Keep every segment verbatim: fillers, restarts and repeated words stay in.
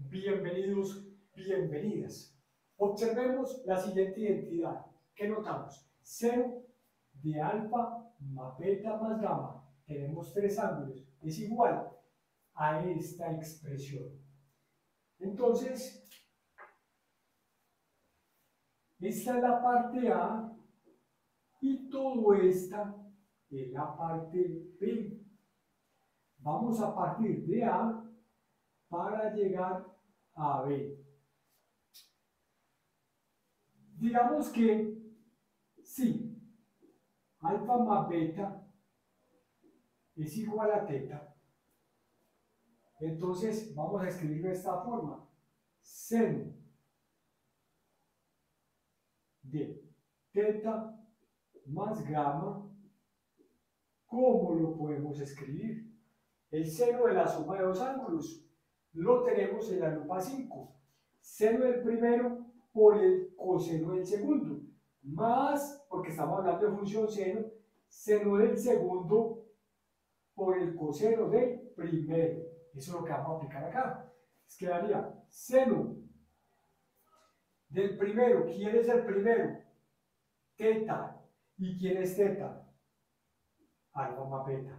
Bienvenidos, bienvenidas. Observemos la siguiente identidad. ¿Qué notamos? Seno de alfa más beta más gamma. Tenemos tres ángulos. Es igual a esta expresión. Entonces, esta es la parte A y todo esta es la parte B. Vamos a partir de A para llegar a B. Digamos que sí, alfa más beta es igual a teta. Entonces vamos a escribirlo de esta forma. Seno de teta más gamma. ¿Cómo lo podemos escribir? El seno de la suma de dos ángulos lo tenemos en la lupa cinco. Seno del primero por el coseno del segundo, más, porque estamos hablando de función seno, seno del segundo por el coseno del primero. Eso es lo que vamos a aplicar acá. Es que daría seno del primero. ¿Quién es el primero? Teta. ¿Y quién es teta? Alfa más beta.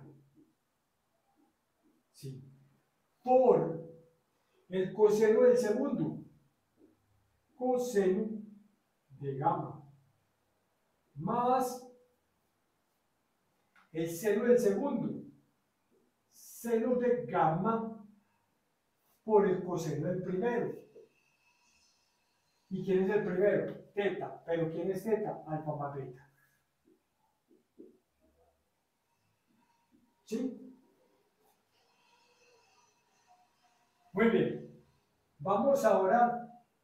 Sí. Por el coseno del segundo. Coseno de gamma. Más el seno del segundo. Seno de gamma por el coseno del primero. ¿Y quién es el primero? Teta. ¿Pero quién es teta? Alfa más beta. ¿Sí? Muy bien. Vamos ahora.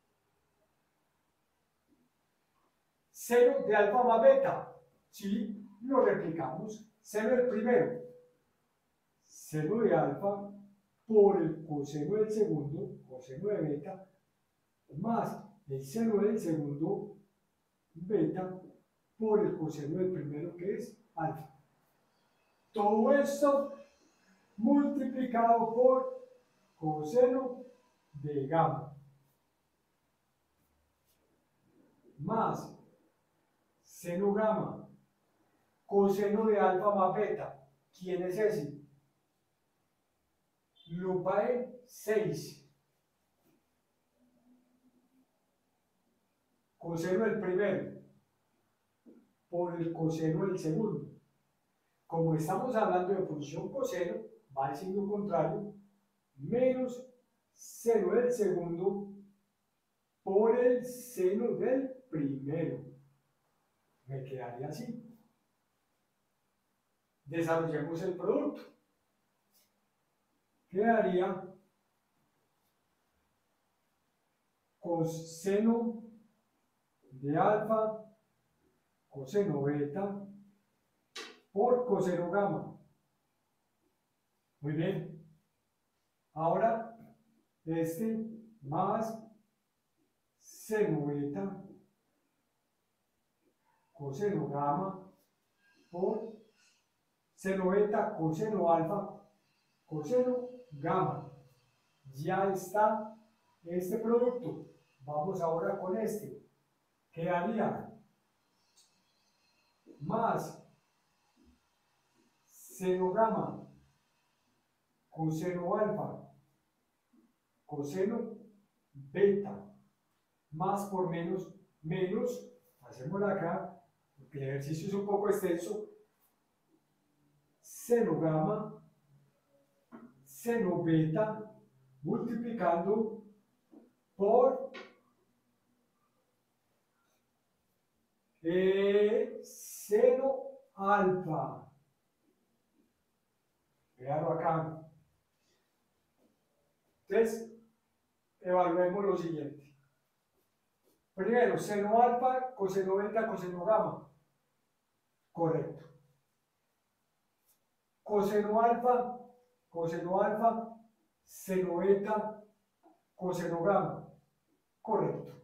Seno de alfa más beta. ¿Sí? Lo replicamos. Seno del primero. Seno de alfa por el coseno del segundo, coseno de beta, más el seno del segundo, beta, por el coseno del primero, que es alfa. Todo esto multiplicado por coseno de gamma, más seno gamma, coseno de alfa más beta. ¿Quién es ese? Lupa E seis. Coseno del primero por el coseno del segundo. Como estamos hablando de función coseno, va el signo contrario, menos seno del segundo por el seno del primero. Me quedaría así. Desarrollemos el producto. Quedaría coseno de alfa, coseno beta, por coseno gamma. Muy bien. Ahora, este más seno beta, coseno gamma, por seno beta, coseno alfa, coseno gamma. Ya está este producto. Vamos ahora con este. Quedaría más seno gamma, coseno alfa, coseno beta, más por menos, menos, hacemos acá, porque el ejercicio es un poco extenso, seno gamma, seno beta, multiplicando por eh, seno alfa. Veanlo acá. Entonces, evaluemos lo siguiente. Primero, seno alfa, coseno beta, coseno gamma. Correcto. Coseno alfa, coseno alfa, seno beta, coseno gamma. Correcto.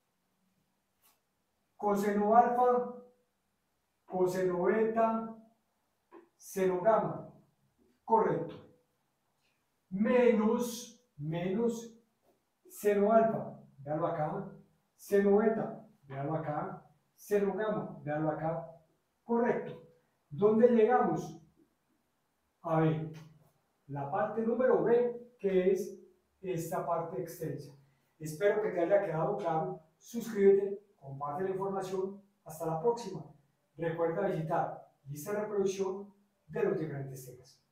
Coseno alfa, coseno beta, seno gamma. Correcto. Menos, menos Seno alfa, véalo acá. Seno beta, véalo acá. Seno gamma, véalo acá. Correcto. ¿Dónde llegamos? A B. La parte número B, que es esta parte extensa. Espero que te haya quedado claro. Suscríbete, comparte la información. Hasta la próxima. Recuerda visitar lista de reproducción de los diferentes temas.